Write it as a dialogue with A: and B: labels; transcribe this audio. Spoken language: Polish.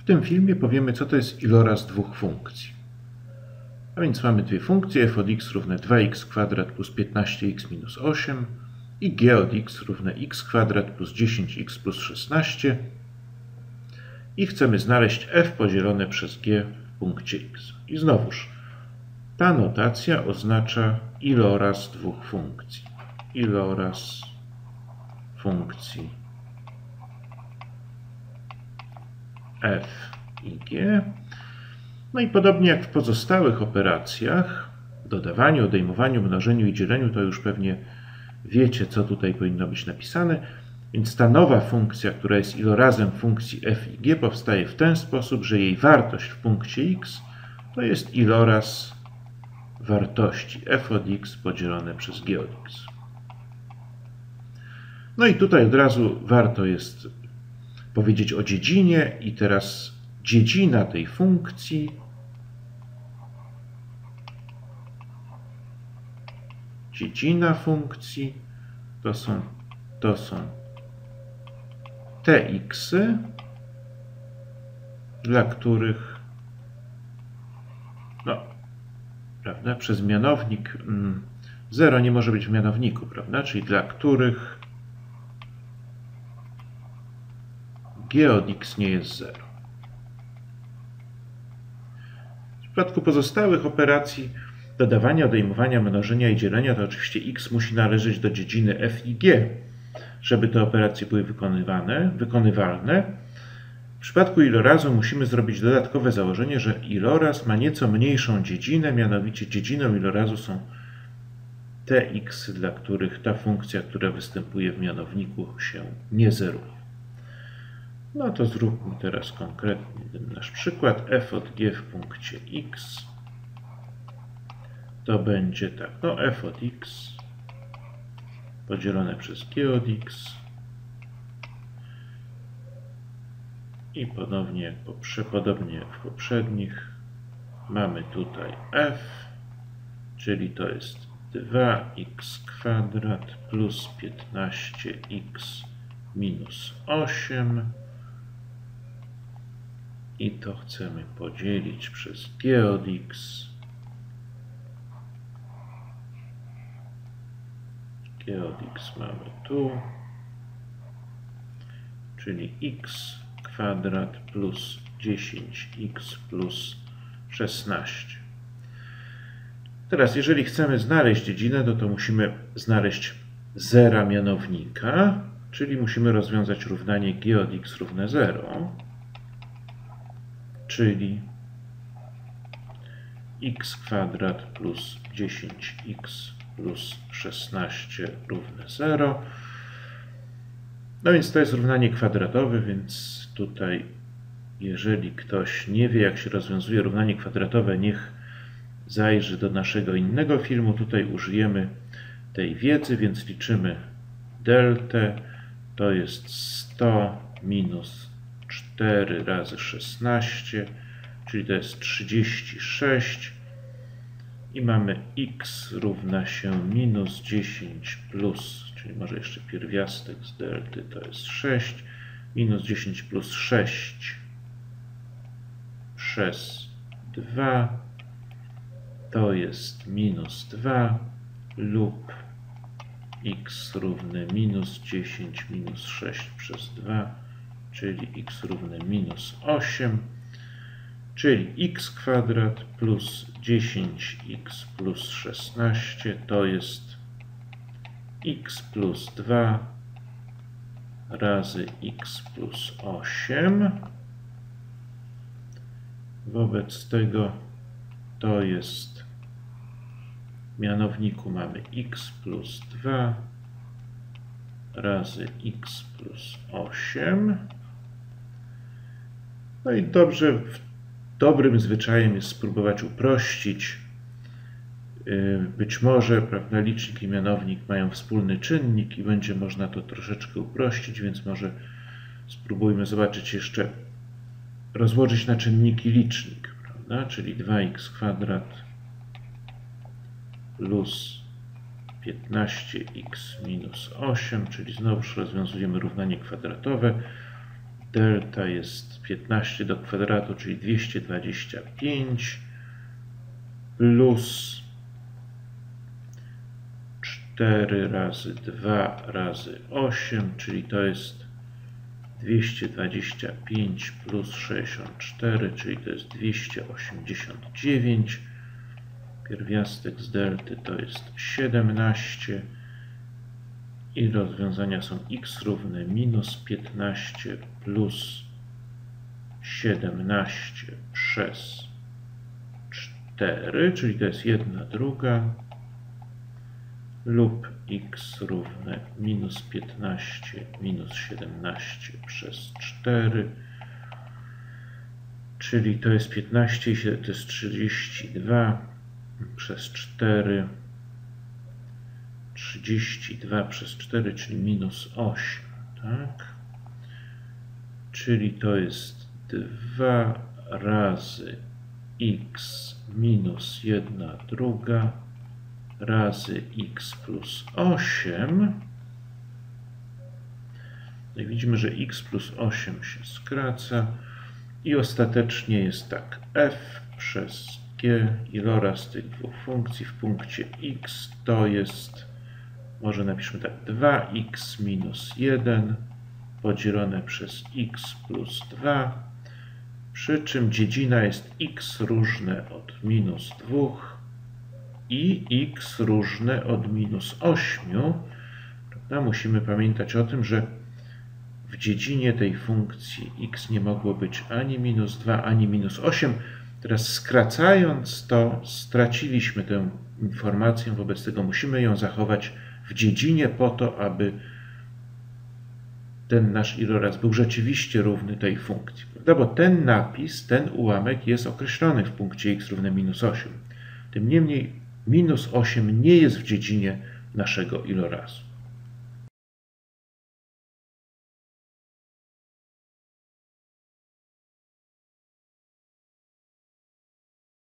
A: W tym filmie powiemy, co to jest iloraz dwóch funkcji. A więc mamy dwie funkcje, f od x równe 2x² plus 15x minus 8 i g od x równe x² plus 10x plus 16 i chcemy znaleźć f podzielone przez g w punkcie x. I znowuż ta notacja oznacza iloraz dwóch funkcji. Iloraz funkcji f i g. No i podobnie jak w pozostałych operacjach, dodawaniu, odejmowaniu, mnożeniu i dzieleniu, to już pewnie wiecie, co tutaj powinno być napisane. Więc ta nowa funkcja, która jest ilorazem funkcji f i g, powstaje w ten sposób, że jej wartość w punkcie x to jest iloraz wartości f od x podzielone przez g od x. No i tutaj od razu warto jest powiedzieć o dziedzinie i teraz dziedzina tej funkcji to są te x'y, dla których prawda, przez mianownik 0 nie może być w mianowniku, prawda, czyli dla których g od x nie jest 0. W przypadku pozostałych operacji dodawania, odejmowania, mnożenia i dzielenia, to oczywiście x musi należeć do dziedziny f i g, żeby te operacje były wykonywalne. W przypadku ilorazu musimy zrobić dodatkowe założenie, że iloraz ma nieco mniejszą dziedzinę, mianowicie dziedziną ilorazu są te x, dla których ta funkcja, która występuje w mianowniku, się nie zeruje. No to zróbmy teraz konkretnie ten nasz przykład. F od g w punkcie x to będzie tak, f od x podzielone przez g od x i podobnie jak w poprzednich mamy tutaj f, czyli to jest 2x² plus 15x minus 8 i to chcemy podzielić przez g od x. G od x mamy tu, czyli x² plus 10x plus 16. Teraz, jeżeli chcemy znaleźć dziedzinę, to musimy znaleźć zera mianownika, czyli musimy rozwiązać równanie g od x równe 0, czyli x² plus 10x plus 16 równe 0. No więc to jest równanie kwadratowe, więc tutaj, jeżeli ktoś nie wie, jak się rozwiązuje równanie kwadratowe, niech zajrzy do naszego innego filmu. Tutaj użyjemy tej wiedzy, więc liczymy deltę. To jest 100 minus 4 razy 16, czyli to jest 36. I mamy x równa się minus 10 plus, czyli może jeszcze pierwiastek z delty to jest 6, minus 10 plus 6 przez 2 to jest minus 2 lub x równe minus 10 minus 6 przez 2, czyli x równe minus 8. Czyli x² plus 10x plus 16 to jest x plus 2 razy x plus 8. Wobec tego to jest w mianowniku mamy x plus 2 razy x plus 8. No i dobrym zwyczajem jest spróbować uprościć. Być może, prawda, licznik i mianownik mają wspólny czynnik i będzie można to troszeczkę uprościć, więc może spróbujmy zobaczyć jeszcze, rozłożyć na czynniki licznik, prawda, czyli 2x² plus 15x minus 8, czyli znowuż rozwiązujemy równanie kwadratowe. delta jest 15 do kwadratu, czyli 225 plus 4 razy 2 razy 8, czyli to jest 225 plus 64, czyli to jest 289. Pierwiastek z delty to jest 17 i rozwiązania są x równe minus 15 plus 17 przez 4, czyli to jest 1/2 lub x równe minus 15 minus 17 przez 4, czyli to jest 15 i to jest 32 przez 4, 32 przez 4, czyli minus 8, tak? Czyli to jest 2 razy x minus 1/2 razy x plus 8. No i widzimy, że x plus 8 się skraca i ostatecznie jest tak, f przez g, iloraz tych dwóch funkcji w punkcie x to jest, może napiszmy tak, 2x minus 1 podzielone przez x plus 2, przy czym dziedzina jest x różne od minus 2 i x różne od minus 8. Prawda? Musimy pamiętać o tym, że w dziedzinie tej funkcji x nie mogło być ani minus 2, ani minus 8. Teraz skracając to, straciliśmy tę informację, wobec tego musimy ją zachować w dziedzinie po to, aby ten nasz iloraz był rzeczywiście równy tej funkcji. Prawda? Bo ten napis, ten ułamek jest określony w punkcie x równe minus 8. Tym niemniej minus 8 nie jest w dziedzinie naszego ilorazu.